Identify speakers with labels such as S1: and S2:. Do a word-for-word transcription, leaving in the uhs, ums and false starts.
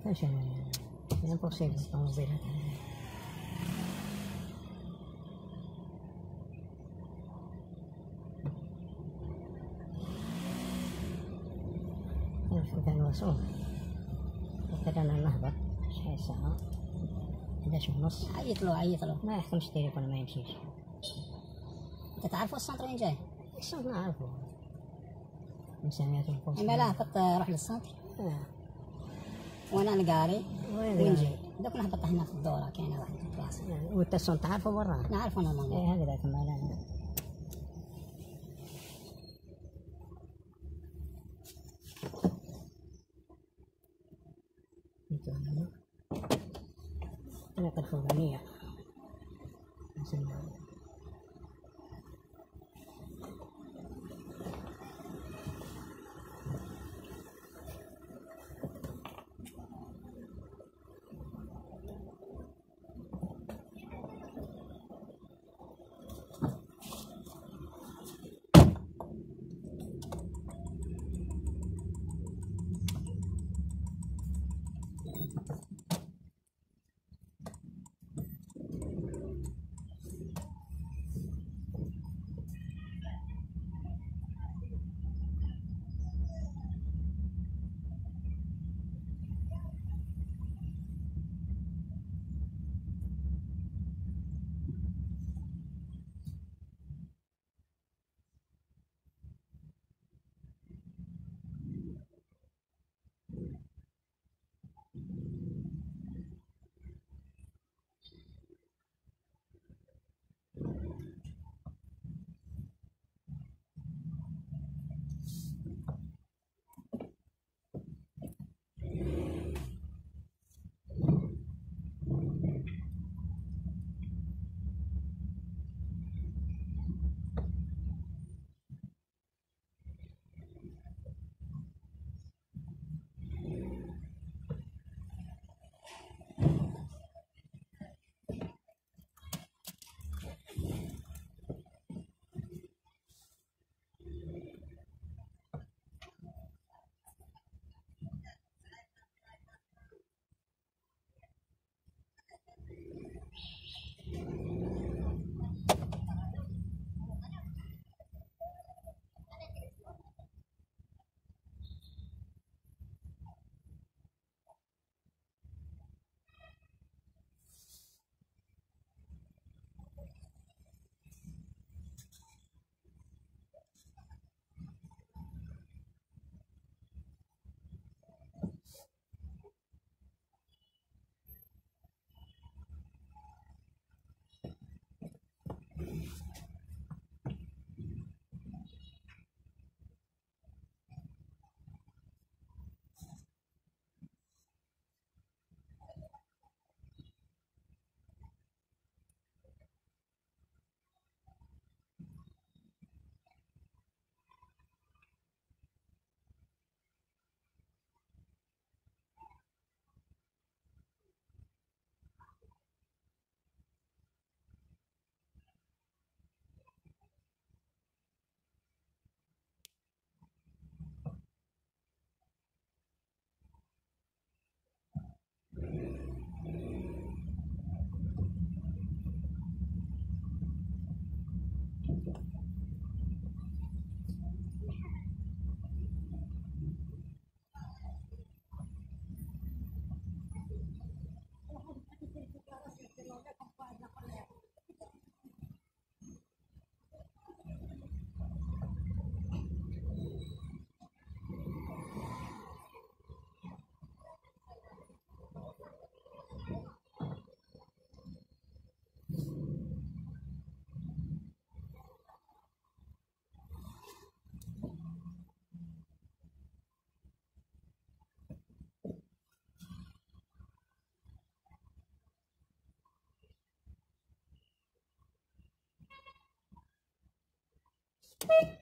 S1: اش انا امبوسيبل الطوموبيل هذا. نشوف الوصول وكذا انا نهبط. شحال الساعة؟ حداش ونص.
S2: عيطلو عيطلو
S1: ما يحكمش التليفون، ما يمشيش.
S2: انت تعرفو السونتر وين جاي؟
S1: السونتر نعرفو، مساميات البوست.
S2: اما لا هبط روح للسونتر.
S1: اه.
S2: وانا القاري
S1: وين
S2: وين
S1: جاي؟
S2: جاي؟ دوك نهبط هنا في الدورة، كاينة واحد في البلاصة.
S1: وانت السونتر تعرفو برا؟
S2: نعرفو انا المنظور.
S1: ايه هكذاك مالا. الطريقة الفوقانية.
S2: Beep.